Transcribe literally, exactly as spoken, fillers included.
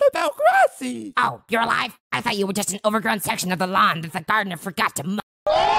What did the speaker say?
about Grassy. Oh, you're alive? I thought you were just an overgrown section of the lawn that the gardener forgot to mow.